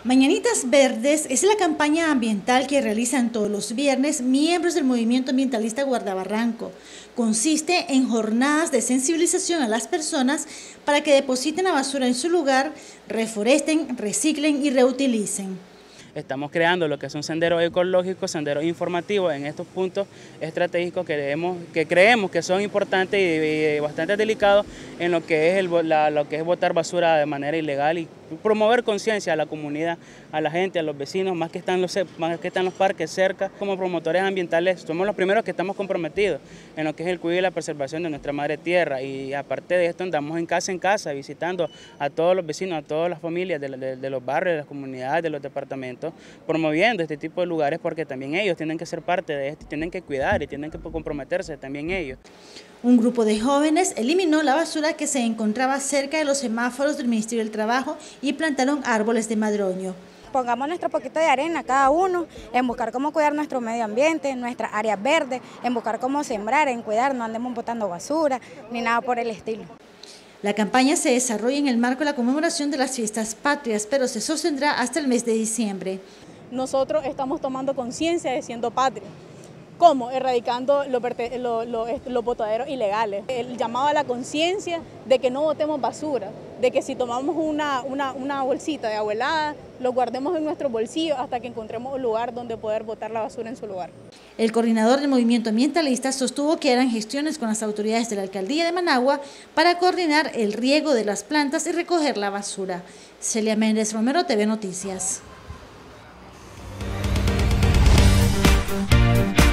Mañanitas Verdes es la campaña ambiental que realizan todos los viernes miembros del movimiento ambientalista Guardabarranco. Consiste en jornadas de sensibilización a las personas para que depositen la basura en su lugar, reforesten, reciclen y reutilicen. Estamos creando lo que son senderos ecológicos, senderos informativos en estos puntos estratégicos que creemos que son importantes y bastante delicados en lo que es botar basura de manera ilegal y promover conciencia a la comunidad, a la gente, a los vecinos, más que están los parques cerca. Como promotores ambientales somos los primeros que estamos comprometidos en lo que es el cuidado y la preservación de nuestra madre tierra, y aparte de esto andamos en casa visitando a todos los vecinos, a todas las familias de los barrios, de las comunidades, de los departamentos, promoviendo este tipo de lugares, porque también ellos tienen que ser parte de esto, tienen que cuidar y tienen que comprometerse también ellos. Un grupo de jóvenes eliminó la basura que se encontraba cerca de los semáforos del Ministerio del Trabajo y plantaron árboles de madroño. Pongamos nuestro poquito de arena cada uno en buscar cómo cuidar nuestro medio ambiente, nuestras áreas verdes, en buscar cómo sembrar, en cuidar, no andemos botando basura ni nada por el estilo. La campaña se desarrolla en el marco de la conmemoración de las fiestas patrias, pero se sostendrá hasta el mes de diciembre. Nosotros estamos tomando conciencia de siendo patria. ¿Cómo? Erradicando los botaderos ilegales. El llamado a la conciencia de que no botemos basura, de que si tomamos una bolsita de abuelada, lo guardemos en nuestros bolsillos hasta que encontremos un lugar donde poder botar la basura en su lugar. El coordinador del movimiento ambientalista sostuvo que harán gestiones con las autoridades de la alcaldía de Managua para coordinar el riego de las plantas y recoger la basura. Celia Méndez Romero, TV Noticias.